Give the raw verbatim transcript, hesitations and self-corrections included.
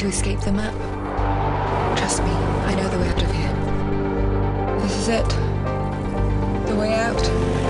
escape the map. Trust me, I know the way out of here. This is it. The way out.